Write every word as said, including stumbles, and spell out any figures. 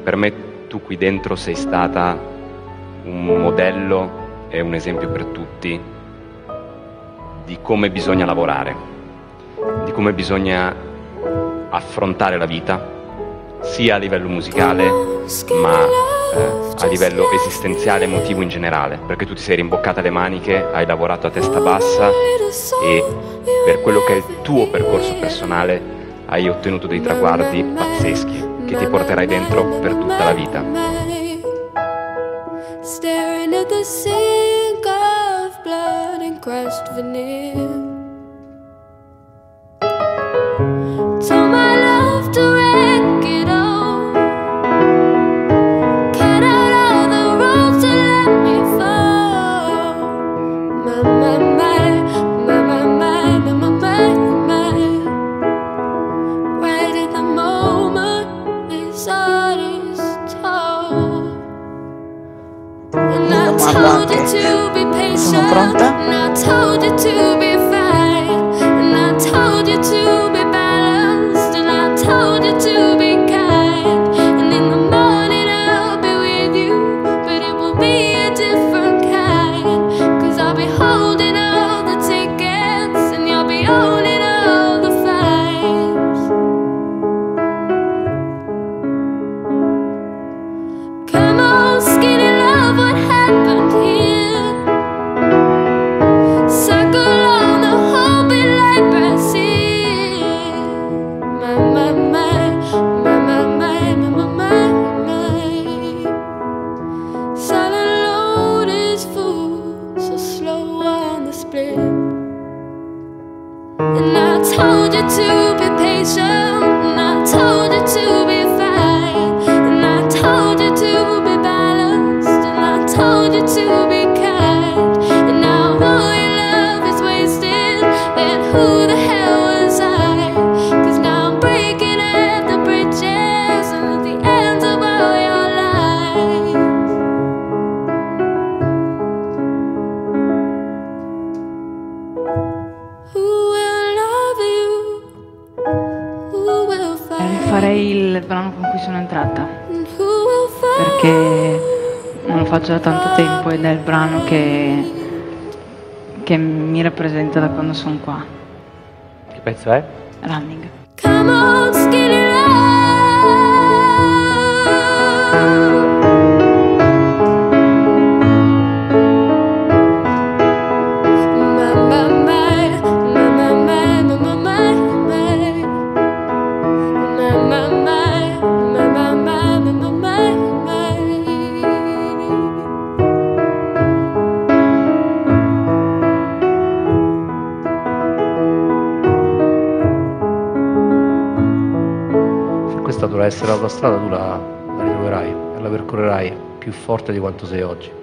per me tu qui dentro sei stata un modello e un esempio per tutti di come bisogna lavorare, di come bisogna affrontare la vita, sia a livello musicale, ma eh, a livello esistenziale, emotivo in generale, perché tu ti sei rimboccata le maniche, hai lavorato a testa bassa e per quello che è il tuo percorso personale hai ottenuto dei traguardi pazzeschi che ti porterai dentro per tutta la vita. Staring at the sink of blood and crushed veneer. Tell my love to wreck it all. Cut out all the ropes and let me fall. My, my, my, my, my, my, my, my, my, my. Right in the moment this heart is tall. And I told you to be patient, and I told you to be fine, and I told you to be balanced, and I told you to be kind. And in the morning I'll be with you, but it will be a different kind. Cause I'll be holding all the tickets, and you'll be owning all the flights. Come on, skinny love, what happened here? Circle on the whole bit like Brazil. My, my, my, my, my, my, my, my, my, my. Silent load is full, so slow on the split. And I told you to be patient, and I told you to be fine, and I told you to be balanced, and I told you to be kind. And now all your love is wasted, then who the hell was I? Cause now I'm breaking at the bridges and at the ends of all your lies. Who will love you? Who will fight? Farei il brano con cui sono entrata, And who will fight? perché non lo faccio da tanto tempo ed è il brano che, che mi rappresenta da quando sono qua. Che pezzo è? Running. Come on, skinny love. My, my, my, my, my, my, my, my, my, my. My, my, my, my, my, my, my, my, my, my. Se questa dovrà essere la tua strada, tu la, la ritroverai e la percorrerai più forte di quanto sei oggi.